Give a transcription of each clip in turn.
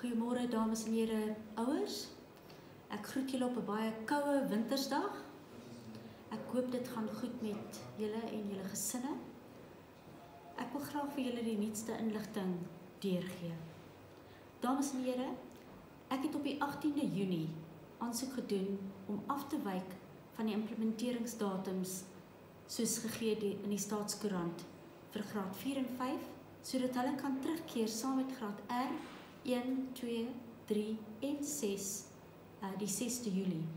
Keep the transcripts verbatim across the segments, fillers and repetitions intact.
Goeiemôre dames en here ouers. Ek groet julle op 'n baie koue wintersdag. Ek hoop dit gaan goed met julle en julle gesinne. Ek wil graag vir julle die nuutste inligting deurgee. Dames en here, ek het op die agtiende Junie aansoek gedoen om af te wyk van die implementeringsdatums soos gegee in die Staatskoerant vir graad vier en vyf, sodat hulle kan terugkeer saam met graad R een, twee, drie en ses uh, die sesde Julie.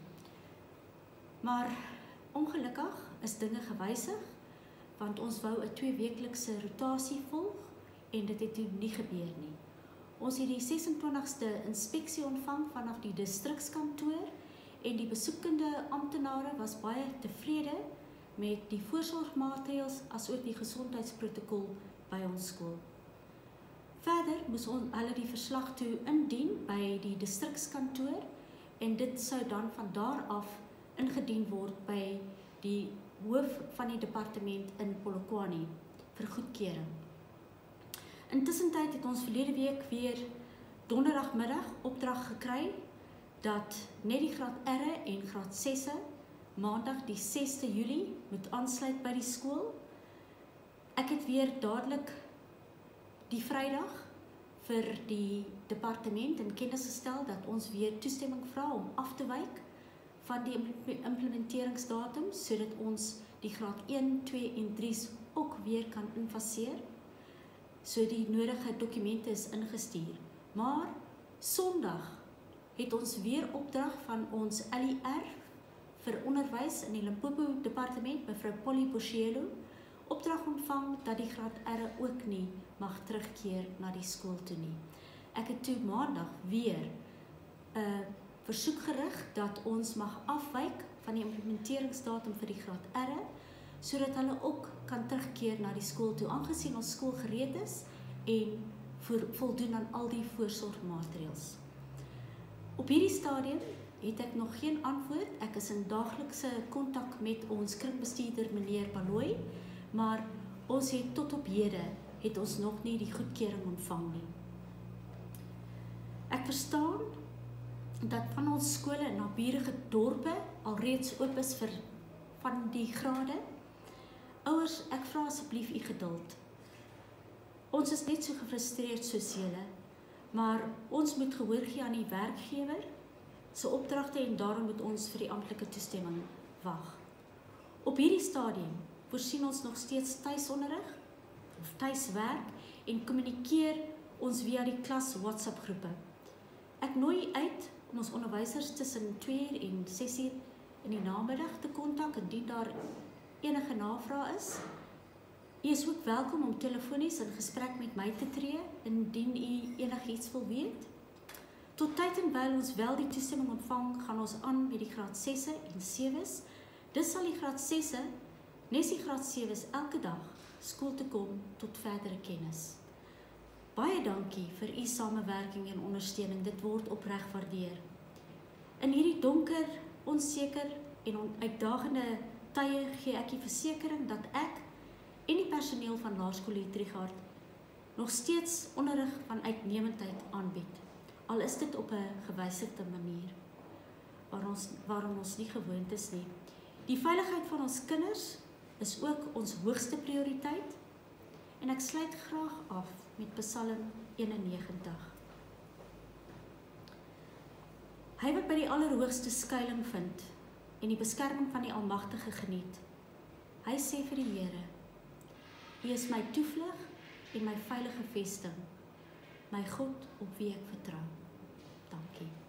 Maar ongelukkig is dinge gewysig, want ons wou 'n tweeweeklikse rotasie volg en dit het toe nie gebeur nie. Ons het die ses en twintigste inspeksie ontvang vanaf die distrikskantoor en die besoekende amptenare was baie tevrede met die voorsorgmaatreëls asook die gesondheidsprotokol by ons skool. Verder moes ons hulle die verslag toe indien by die distrikskantoor en dit sou dan van daar af ingedien word by die hoof van die departement in Polokwane vir goedkeuring. Intussen tyd het ons verlede week weer donderdagmiddag opdrag gekry dat net die graad R en graad sesse maandag die sesde Julie moet aansluit by die skool. Ek het weer dadelik die Vrydag vir die departement in kennis gestel dat ons weer toestemming vra om af te wyk van die implementeringsdatum sodat ons die graad een, twee en drie ook weer kan infaseer. So die nodige dokumente is ingestuur. Maar Sondag het ons weer opdrag van ons L I R vir onderwys in die Limpopo departement, mevrou Polly Boshielo, opdrag ontvang dat die graad R ook nie mag terugkeer na die skool toe nie. Ek het toe maandag weer 'n uh, versoek gerig dat ons mag afwyk van die implementeringsdatum vir die graad R, sodat hulle ook kan terugkeer na die skool toe, aangesien ons skool gereed is en voldoen aan al die voorsorgmaatreëls. Op hierdie stadium het ek nog geen antwoord. Ek is in daaglikse kontak met ons kringbestuurder meneer Baloyi, maar ons het tot op hede het ons nog nie die goedkeuring ontvang nie. Ek verstaan dat van ons skole in naburige dorpe alreeds oop is vir van die grade. Ouers, ek vra asseblief u geduld. Ons is net so gefrustreerd soos julle, maar ons moet gehoor gee aan die werkgewer se opdragte en daarom moet ons vir die amptelike toestemming wag. Op hierdie stadium voorsien ons nog steeds tuisonderrig of tuiswerk en kommunikeer ons via die klas WhatsApp groepe. Ek nooi uit om ons onderwysers tussen twee uur en ses uur in die namiddag te kontak indien daar enige navraag is. U is ook welkom om telefonies in gesprek met my te tree indien u enigiets wil weet. Tot tyd en wyl ons wel die toestemming ontvang, gaan ons aan met die graad sesse en sewes. Dis sal die graad sesse, nes die graad sewes elke dag skool toe kom tot verdere kennis. Baie dankie vir u samewerking en ondersteuning, dit word opreg waardeer. In hierdie donker, onseker en uitdagende tye gee ek die versekering dat ek en die personeel van Laerskool Trigard nog steeds onderrig van uitnemendheid aanbied. Al is dit op 'n gewysigde manier waar ons, waarom ons nie gewoond is nie. Die veiligheid van ons kinders is ook ons hoogste prioriteit en ek sluit graag af met Psalm eenennegentig. Hy wat by die Allerhoogste skuiling vind en die beskerming van die Almagtige geniet. Hy sê vir die Here: U is my toevlug en my veilige vesting, my God op wie ek vertrou. Dankie.